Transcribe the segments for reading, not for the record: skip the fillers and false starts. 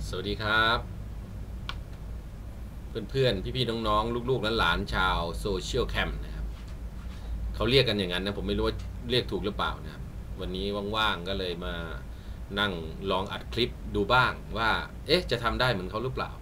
สวัสดีครับเพื่อนๆพี่ๆน้องๆลูกๆและหลานชาวโซเชียลแคมป์นะครับเขาเรียกกันอย่างนั้นนะผมไม่รู้ว่าเรียกถูกหรือเปล่านะครับวันนี้ว่างๆก็เลยมานั่งลองอัดคลิปดูบ้างว่าจะทำได้เหมือนเขาหรือเปล่า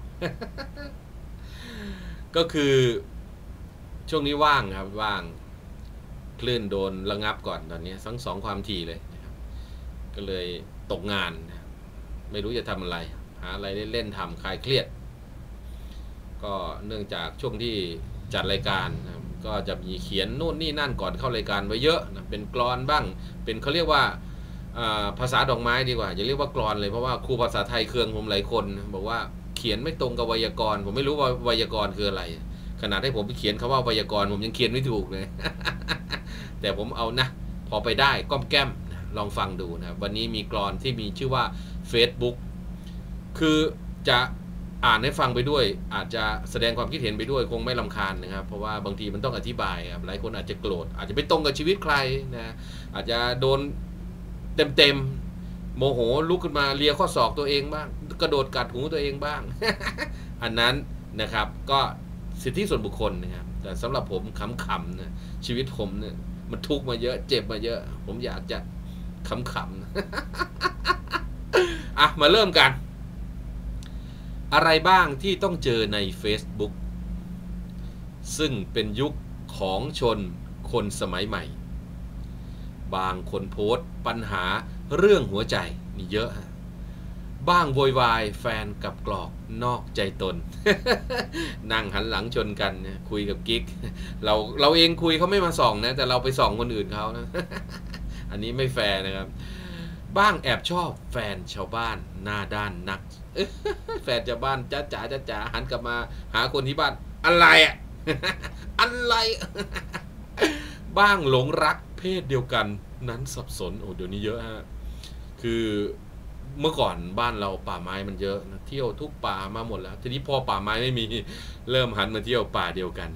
ก็คือช่วงนี้ว่างครับว่างคลื่นโดนระงับก่อนตอนนี้ทั้ง2ความถี่เลยนะครับก็เลยตกงานนะไม่รู้จะทำอะไรหาอะไรเล่นๆทำคลายเครียดก็เนื่องจากช่วงที่จัดรายการนะก็จะมีเขียนนู่นนี่นั่นก่อนเข้ารายการไว้เยอะนะเป็นกลอนบ้างเป็นเขาเรียกว่าภาษาดอกไม้ดีกว่าอย่าเรียกว่ากลอนเลยเพราะว่าครูภาษาไทยเคืองผมหลายคนบอกว่าเขียนไม่ตรงกับไวยากรณ์ผมไม่รู้ว่าไวยากรณ์คืออะไรขนาดให้ผมไปเขียนคำว่าไวยากรณ์ผมยังเขียนไม่ถูกเลย แต่ผมเอานะพอไปได้ก้อมแก้มลองฟังดูนะวันนี้มีกลอนที่มีชื่อว่า Facebook คือจะอ่านให้ฟังไปด้วยอาจจะแสดงความคิดเห็นไปด้วยคงไม่รำคาญนะครับเพราะว่าบางทีมันต้องอธิบายครับหลายคนอาจจะโกรธอาจจะไปตรงกับชีวิตใครนะอาจจะโดนเต็มโมโหลุกขึ้นมาเลียข้อศอกตัวเองบ้างกระโดดกัดหูตัวเองบ้าง อันนั้นนะครับก็สิทธิส่วนบุคคลนะครับแต่สำหรับผมขำๆนะชีวิตผมเนี่ยมันทุกข์มาเยอะเจ็บมาเยอะผมอยากจะขำๆ มาเริ่มกันอะไรบ้างที่ต้องเจอใน Facebook ซึ่งเป็นยุคของชนคนสมัยใหม่บางคนโพสต์ปัญหาเรื่องหัวใจนี่เยอะบ้างโวยวายแฟนกับกรอกนอกใจตน นั่งหันหลังชนกันคุยกับกิ๊กเราเองคุยเขาไม่มาส่องนะแต่เราไปส่องคนอื่นเขานะ อันนี้ไม่แฟร์นะครับบ้างแอบชอบแฟนชาวบ้านหน้าด้านนัก แฟนชาวบ้านจ้าจ๋าหันกลับมาหาคนที่บ้านอะไรอ่ะ อะไร บ้างหลงรักเพศเดียวกันนั้นสับสนโอ้เดี๋ยวนี้เยอะฮะคือเมื่อก่อนบ้านเราป่าไม้มันเยอะนะเที่ยวทุกป่ามาหมดแล้วทีนี้พอป่าไม้ไม่มีเริ่มหันมาเที่ยวป่าเดียวกัน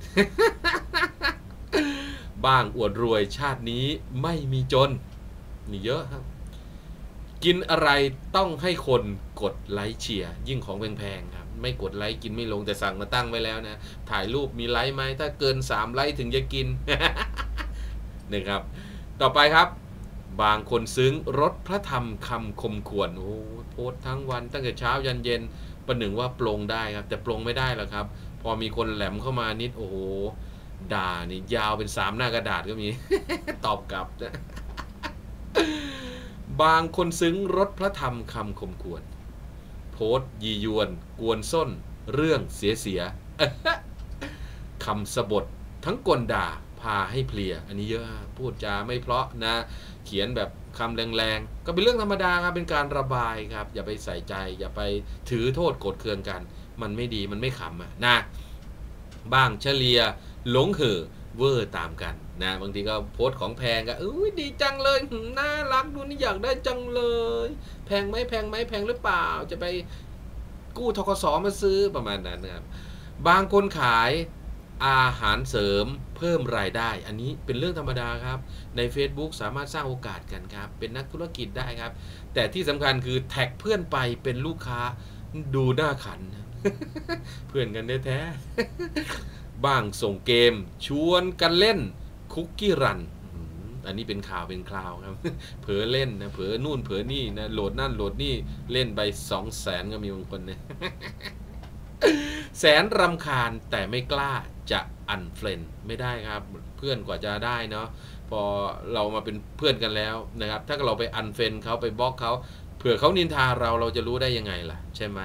บ้างอวดรวยชาตินี้ไม่มีจนนี่เยอะครับกินอะไรต้องให้คนกดไลค์เชียร์ยิ่งของแพงๆครับไม่กดไลค์กินไม่ลงแต่สั่งมาตั้งไว้แล้วนะถ่ายรูปมีไลค์ไหมถ้าเกิน3ไลค์ถึงจะกิน นะครับต่อไปครับบางคนซึ้งรสพระธรรมคำคมขวนโอ้โพสทั้งวันตั้งแต่เช้ายันเย็นประหนึ่งว่าปลงได้ครับแต่ปลงไม่ได้หรอกครับพอมีคนแหลมเข้ามานิดโอ้โหด่านี่ยาวเป็น3หน้ากระดาษก็มี ตอบกลับนะบางคนซึ้งรสพระธรรมคำคมขวนโพสยียวนกวนส้นเรื่องเสีย คำสบททั้งกลด่าพาให้เพลียอันนี้เยอะพูดจาไม่เพราะนะเขียนแบบคำแรงๆก็เป็นเรื่องธรรมดาครับเป็นการระบายครับอย่าไปใส่ใจอย่าไปถือโทษโกรธเคืองกันมันไม่ดีมันไม่ขำนะบ้างเฉลียหลงเห่อเวอร์ตามกันนะบางทีก็โพสของแพงก็ดีจังเลยน่ารักดูนี่อยากได้จังเลยแพงไหมแพงไหมแพงหรือเปล่าจะไปกู้ธกสมาซื้อประมาณนั้นนะครับบางคนขายอาหารเสริมเพิ่มรายได้อันนี้เป็นเรื่องธรรมดาครับใน Facebook สามารถสร้างโอกาสกันครับเป็นนักธุรกิจได้ครับแต่ที่สำคัญคือแท็กเพื่อนไปเป็นลูกค้าดูหน้าขัน เพื่อนกันแท้ๆบ้างส่งเกมชวนกันเล่นคุกกี้รันอันนี้เป็นข่าวเป็นคราวครับ เผลอเล่นนะเผลอนู่นเผลอนี่นะโหลดนั่นโหลดนี่เล่นไป200,000ก็มีบางคนนะ แสนรำคาญแต่ไม่กล้าจะอันเฟรนไม่ได้ครับเพื่อนกว่าจะได้เนาะพอเรามาเป็นเพื่อนกันแล้วนะครับถ้าเราไปอันเฟรนเขาไปบล็อกเขาเผื่อเขานินทาเราจะรู้ได้ยังไงล่ะใช่ไหม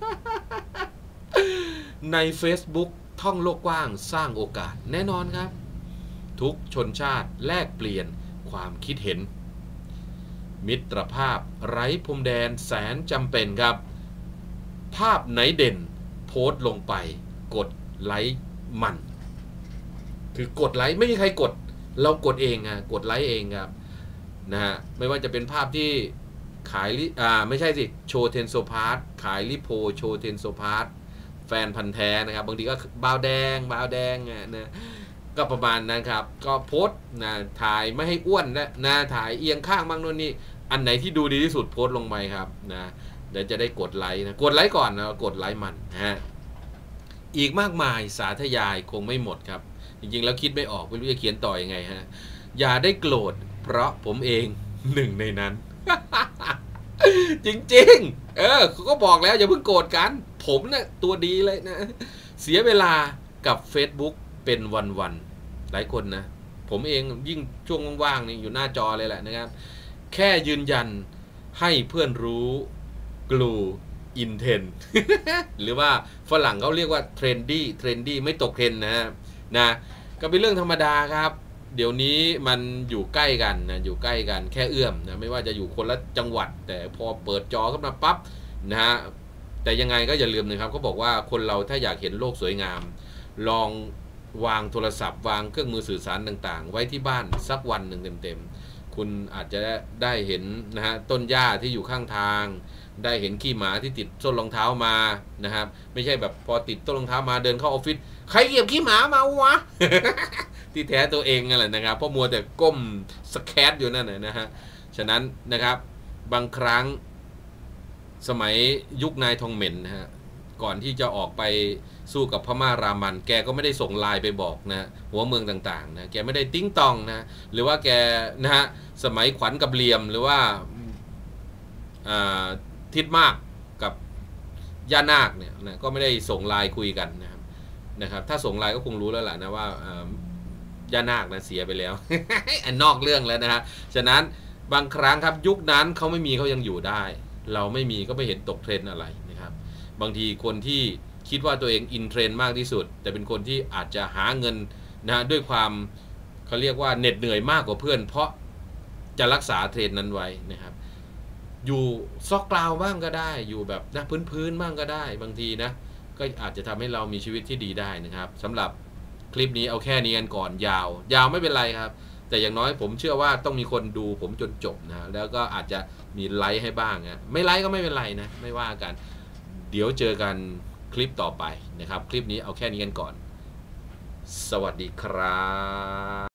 ใน Facebook ท่องโลกกว้างสร้างโอกาสแน่นอนครับทุกชนชาติแลกเปลี่ยนความคิดเห็นมิตรภาพไร้พรมแดนแสนจำเป็นครับภาพไหนเด่นโพสต์ลงไปกดไลค์มันคือกดไลค์ไม่มีใครกดเรากดเองกดไลค์เองครับนะฮะไม่ว่าจะเป็นภาพที่ขายไม่ใช่สิโชว์เทนโซพาร์ทขายลิโพโชว์เทนโซพาร์ทแฟนพันธ์แท้นะครับบางทีก็บาวแดงนะก็ประมาณนั้นครับก็โพสต์นะถ่ายไม่ให้อ้วนนะถ่ายเอียงข้างบ้างโน่นนี่อันไหนที่ดูดีที่สุดโพสต์ลงไปครับนะเดี๋ยวจะได้กดไลค์นะกดไลค์ก่อนนะกดไลค์มันนะฮะอีกมากมายสาธยายคงไม่หมดครับจริงๆแล้วคิดไม่ออกไม่รู้จะเขียนต่อยังไงฮะอย่าได้โกรธเพราะผมเองหนึ่งในนั้น จริงๆเขาก็บอกแล้วอย่าเพิ่งโกรธกันผมนะ่ะตัวดีเลยนะเสียเวลากับ Facebook เป็นวันๆหลายคนนะผมเองยิ่งช่วงว่างๆนี่อยู่หน้าจอเลยแหละนะครับแค่ยืนยันให้เพื่อนรู้กลูอินเทน หรือว่าฝรั่งเขาเรียกว่าเทรนดี้ไม่ตกเทรนนะก็เป็นเรื่องธรรมดาครับเดี๋ยวนี้มันอยู่ใกล้กันนะอยู่ใกล้กันแค่เอื้อมนะไม่ว่าจะอยู่คนละจังหวัดแต่พอเปิดจอขึ้นมาปั๊บนะฮะแต่ยังไงก็อย่าลืมนะครับเขาบอกว่าคนเราถ้าอยากเห็นโลกสวยงามลองวางโทรศัพท์วางเครื่องมือสื่อสารต่างๆไว้ที่บ้านสักวันหนึ่งเต็มๆคุณอาจจะได้เห็นนะฮะต้นหญ้าที่อยู่ข้างทางได้เห็นขี้หมาที่ติดส้นรองเท้ามานะครับไม่ใช่แบบพอติดต้นรองเท้ามาเดินเข้าออฟฟิศใครเหยียบขี้หมามาวะ ที่แท้ตัวเองนั่นแหละนะครับเพราะมัวแต่ก้มสแครอยู่นั่นนะฮะฉะนั้นนะครับบางครั้งสมัยยุคนายทองเหม็นนะฮะก่อนที่จะออกไปสู้กับพม่ารามันแกก็ไม่ได้ส่งไลน์ไปบอกนะหัวเมืองต่างๆนะแกไม่ได้ติ้งตองนะหรือว่าแกนะฮะสมัยขวัญกับเหลี่ยมหรือว่าทิดมากกับย่านาคเนี่ยนะก็ไม่ได้ส่งไลน์คุยกันนะครับถ้าส่งไลน์ก็คงรู้แล้วแหละนะว่าย่านาคนะเสียไปแล้ว อันนอกเรื่องแล้วนะฮะฉะนั้นบางครั้งครับยุคนั้นเขาไม่มีเขายังอยู่ได้เราไม่มีก็ไม่เห็นตกเทรนอะไรนะครับบางทีคนที่คิดว่าตัวเองอินเทรนมากที่สุดแต่เป็นคนที่อาจจะหาเงินนะด้วยความเขาเรียกว่าเหน็ดเหนื่อยมากกว่าเพื่อนเพราะจะรักษาเทรนนั้นไว้นะครับอยู่ซอกกลาวบ้างก็ได้อยู่แบบนะพื้นบ้างก็ได้บางทีนะก็อาจจะทำให้เรามีชีวิตที่ดีได้นะครับสำหรับคลิปนี้เอาแค่นี้กันก่อนยาวไม่เป็นไรครับแต่อย่างน้อยผมเชื่อว่าต้องมีคนดูผมจนจบนะแล้วก็อาจจะมีไลค์ให้บ้างนะไม่ไลค์ก็ไม่เป็นไรนะไม่ว่ากันเดี๋ยวเจอกันคลิปต่อไปนะครับคลิปนี้เอาแค่นี้กันก่อนสวัสดีครับ